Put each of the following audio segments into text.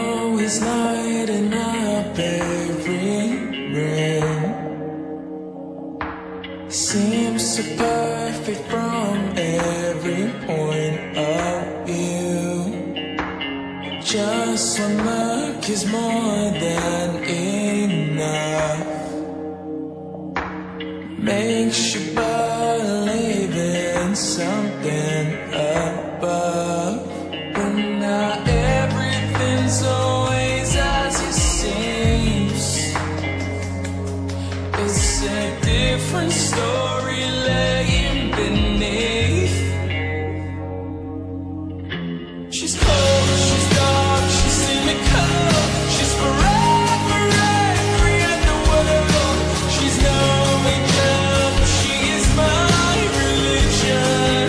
always lighting up every room. Seems so perfect from every point of view. Just one look is more than enough. Makes you believe in something above. But now everything's always as it seems. It's a different story laying beneath. She's cold, she's dark, she's cynical. She's forever angry at the world. She's no angel, but she is my religion.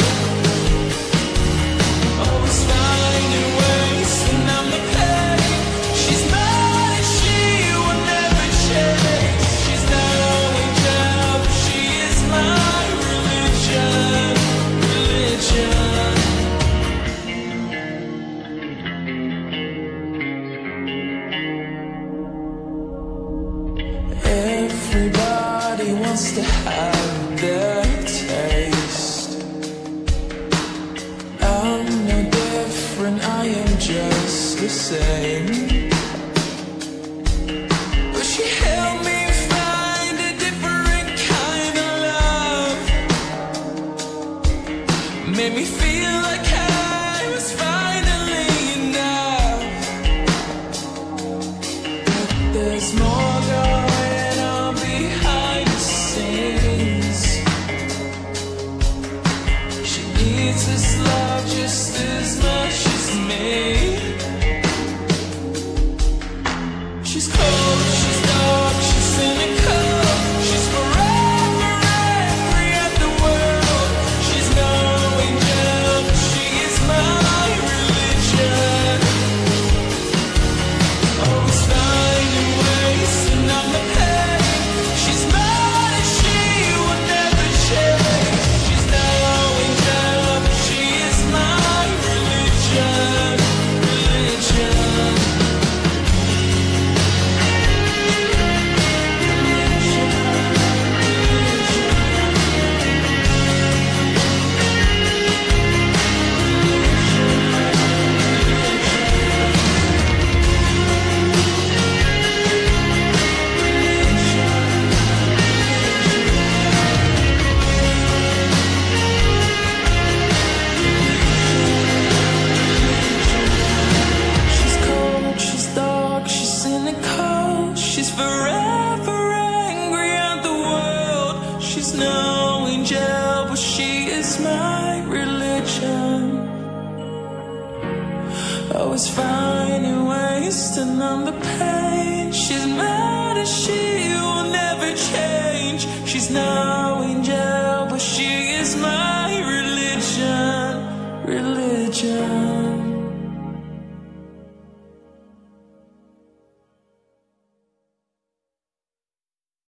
Always finding ways to numb the pain. She's mad and she will never change. She's no angel, but she is my religion. Everybody wants to have their taste. I'm no different, I am just the same. But she helped me find a different kind of love. Made me feel like I was finally enough. But there's more going on behind the scenes. She needs this love just as much as me. She's cold, she's dark, she's cynical. She's forever angry at the world. She's no angel, but she is my religion. Always finding ways to numb the pain. She's mad and she will never change. She's no angel, but she is my religion. She's cold, she's dark, she's cynical. She's forever angry at the world. She's no angel, but she is my religion. Always finding ways to numb the pain. She's mad and she will never change. She's no angel, but she is my religion.